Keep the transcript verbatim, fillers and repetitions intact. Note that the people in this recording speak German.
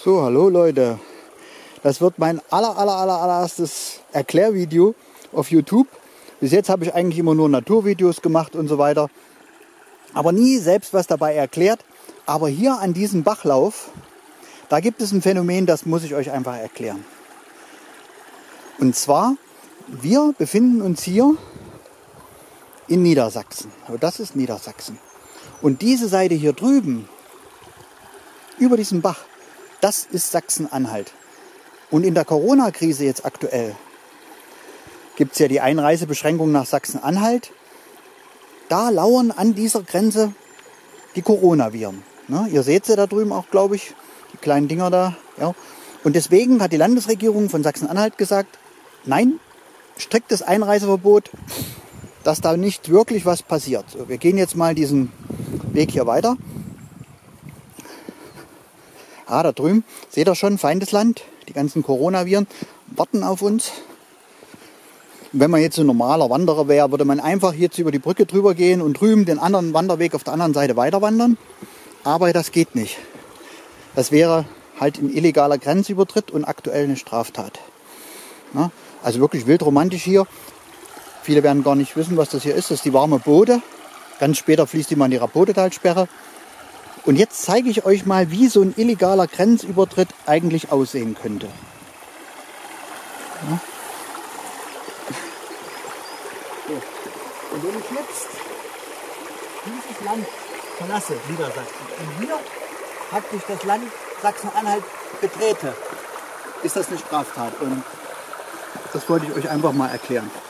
So, hallo Leute. Das wird mein aller, aller, aller, allererstes Erklärvideo auf YouTube. Bis jetzt habe ich eigentlich immer nur Naturvideos gemacht und so weiter. Aber nie selbst was dabei erklärt. Aber hier an diesem Bachlauf, da gibt es ein Phänomen, das muss ich euch einfach erklären. Und zwar, wir befinden uns hier in Niedersachsen. Das ist Niedersachsen. Und diese Seite hier drüben, über diesem Bach, das ist Sachsen-Anhalt. Und in der Corona-Krise jetzt aktuell gibt es ja die Einreisebeschränkung nach Sachsen-Anhalt. Da lauern an dieser Grenze die Coronaviren. Ne? Ihr seht sie da drüben auch, glaube ich, die kleinen Dinger da. Ja. Und deswegen hat die Landesregierung von Sachsen-Anhalt gesagt, nein, striktes Einreiseverbot, dass da nicht wirklich was passiert. So, wir gehen jetzt mal diesen Weg hier weiter. Ah, da drüben, seht ihr schon, Feindesland, die ganzen Coronaviren warten auf uns. Wenn man jetzt ein normaler Wanderer wäre, würde man einfach jetzt über die Brücke drüber gehen und drüben den anderen Wanderweg auf der anderen Seite weiter wandern. Aber das geht nicht. Das wäre halt ein illegaler Grenzübertritt und aktuell eine Straftat. Ja, also wirklich wild romantisch hier. Viele werden gar nicht wissen, was das hier ist. Das ist die warme Bode. Ganz später fließt die mal in die Rapotetalsperre. Und jetzt zeige ich euch mal, wie so ein illegaler Grenzübertritt eigentlich aussehen könnte. Ja. So. Und wenn ich jetzt dieses Land verlasse, Niedersachsen, und hier praktisch das Land Sachsen-Anhalt betrete, ist das eine Straftat. Und das wollte ich euch einfach mal erklären.